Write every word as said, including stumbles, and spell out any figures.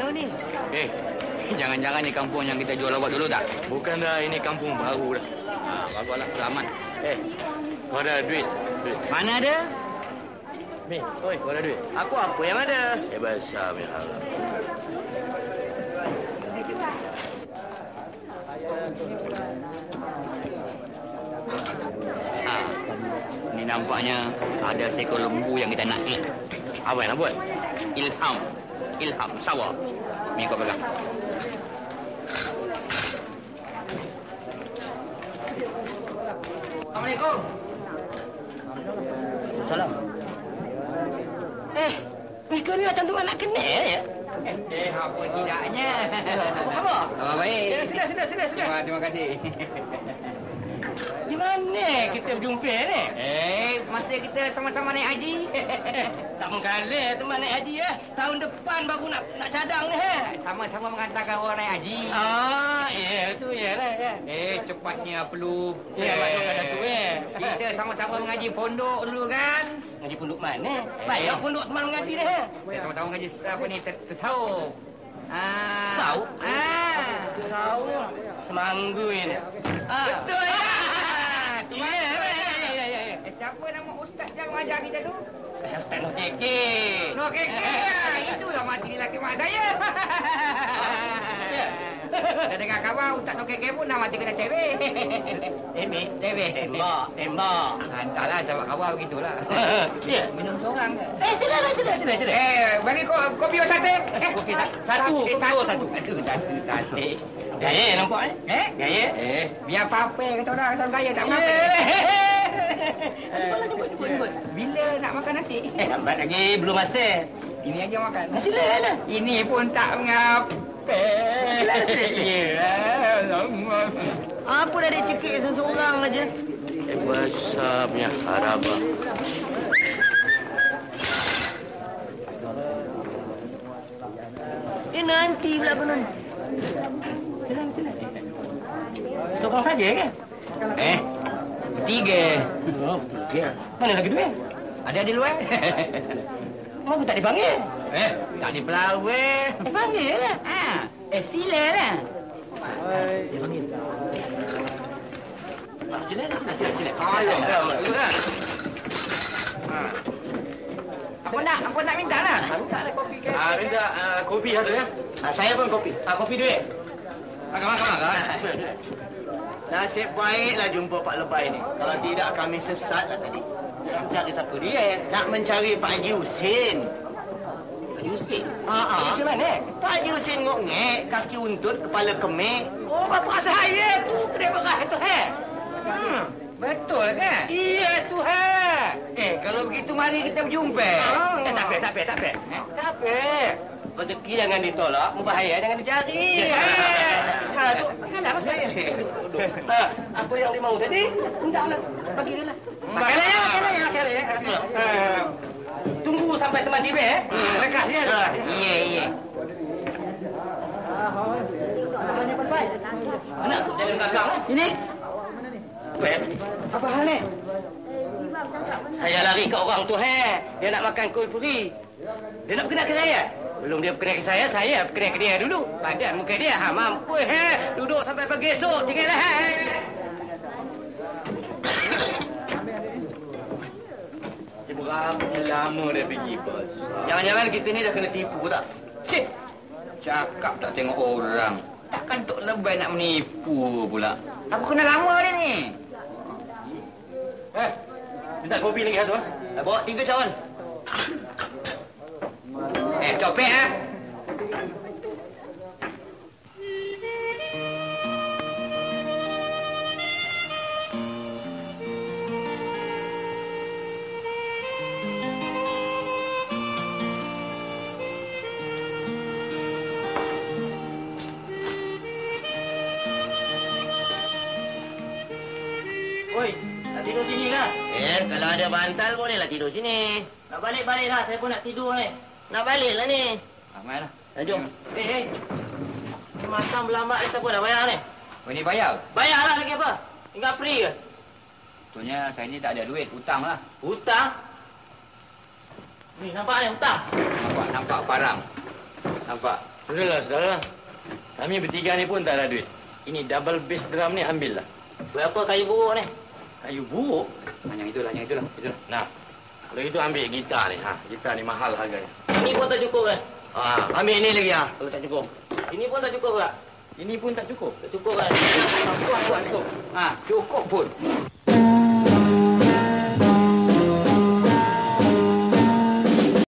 mana ni? Eh, jangan-jangan ni kampung yang kita jual obat dulu tak? Bukan dah, ini kampung baru dah. Ah, baguslah, selamat. Eh, kau ada duit? Duit. Mana ada? Ni, oi, kau ada duit? Aku apa yang ada? Eh, basah, Mihal. Ah, ni nampaknya ada seekor lembu yang kita nak il. Apa yang nak buat? Ilham. Ilham, sawah. Ni kau pegang. Assalamualaikum. Salam. Eh, mereka ni macam tu anak kenal ya? Eh, apa tidaknya? Apa? Oh, baik. Sila, sila, sila, sila. Terima, terima kasih. Di mana kita berjumpa ni? Eh, masa kita sama-sama naik haji. Tak mengkalah teman naik haji ya. Tahun depan baru nak nak cadang ni ha. Sama-sama mengantarkan orang naik haji. Ah, ya tu ya lah ya. Eh, cepatnya perlu. Ya, macam kata tu eh. Kita sama-sama mengaji pondok dulu kan? Ngaji pondok mana? Baik pondok teman mengaji ni ha. Kita sama-sama mengaji apa ni? Tasawuf. Ah. Tasawuf? Ah. Tasawuf. Semanggu ini. Ah. Betul ya. Ya, ya, ya, ya, ya. Eh, siapa nama ustaz yang mengajar kita tu? Eh, Ustaz Noh Keke. Noh Keke. Itulah mati lelaki mak saya. Dah dengar kabar ustaz Noh Keke pun dah mati kena cewek. Tembak. Cewek. Tembak. Tembak. Entahlah, jawab kabar begitulah. Ya. Minum seorang ke? Eh, silalah, sila, sila, sila. Eh, bagi ko kopi o sate. Eh, Kopi satu. Satu. Eh, Kopi o satu. Satu, satu, sate. Gaya nampak eh? Eh? Gaya? Eh, biar apa-apa kata orang asal gaya tak apa. Jemput, jemput, jemput, jemput. Bila nak makan nasi? Eh, lambat lagi. Belum masa. Ini aja makan. Silalah. Ini pun tak mengapa. Ya, lama. Apa dah dia cekik seseorang aja? Eh, basah, Mihal abang. Eh, nanti pula penon. Silakan, silakan. Seorang saja kan? Eh, tiga. Oh, tiga. Mana lagi dua? Ada di luar. Mau tak dipanggil? Eh, tak dipelawai. Eh, panggil lah. Ah, eh sila lah. Dia panggil. Ah, sila, sila, sila, sila. Ayo, ah. Apa nak? Apa nak minta lah? Minta lah kopi ke? Ah, minta uh, kopi satu ya. Ah, saya pun kopi. Ah, kopi duit. Makan, makan, makan. Nasib baiklah jumpa Pak Lebay ni. Kalau tidak kami sesatlah tadi. Nak cari siapa dia? Nak mencari Pak Haji Husin. Pak Yusuf. Ah, ah. Macam mana? Pak Haji Husin ngok-ngek, kaki untut, kepala kemik. Oh, bapak saya tu kedai beras tu, he? Hmm, betul kan? Iya tu, he. Eh, kalau begitu mari kita berjumpa. Oh. Eh, tak apa, tak apa, tak apa. Eh, tak apa. Rezeki jangan ditolak, berbahaya jangan dicari. Ya. Ha, tu, makanlah, makan. Ha, apa yang dia mahu tadi? Entahlah, bagi dia lah. Makan aja, makan aja, makan aja. Ha, tunggu sampai teman tiba, eh. Hmm. Lekas ya. Iya, iya. Mana tu jalan belakang? Ini? Apa ya? Apa hal ni? Saya lari ke orang tu, he. Dia nak makan kuih puri. Dia nak berkenal ke saya. Belum dia berkenal ke saya, saya berkenal ke dia dulu. Padan muka dia, ha, mampu, he. Duduk sampai pagi esok, tinggallah, he. Berapa lama dah pergi, bos? Jangan-jangan kita ni dah kena tipu tak? Cik! Cakap tak tengok orang. Takkan Tok Lebay nak menipu pula. Aku kenal lama dia ni. Eh, minta kopi lagi satu, ha. Bawa tiga cawan. Eh, copek ah. Oi, nak tidur sini lah. Eh, kalau ada bantal bolehlah tidur sini. Nak balik-balik lah, saya pun nak tidur ni. Nak baliklah ni. Ah, mainlah. Jom. Eh, eh. Makan berlambat ni siapa dah bayar ni? Oh, ini bayar? Bayarlah lagi apa? Tinggal free ke? Betulnya saya ni tak ada duit, hutang lah. Hutang? Ni nampak ni hutang. Nampak, nampak barang. Nampak. Sudahlah, saudara. Kami bertiga ni pun tak ada duit. Ini double bass drum ni ambillah. Berapa kayu buruk ni? Kayu buruk. Nah, yang itulah, yang itulah. itulah. Nah, kalau itu ambil gitar ni. Ha, gitar ni mahal harganya. Ini pun tak cukup kan? Ah, ambil ini lagi ah. Kalau tak cukup. Ini pun tak cukup tak? Ini pun tak cukup. Tak cukup kan? Cukup, cukup. Ah, cukup pun.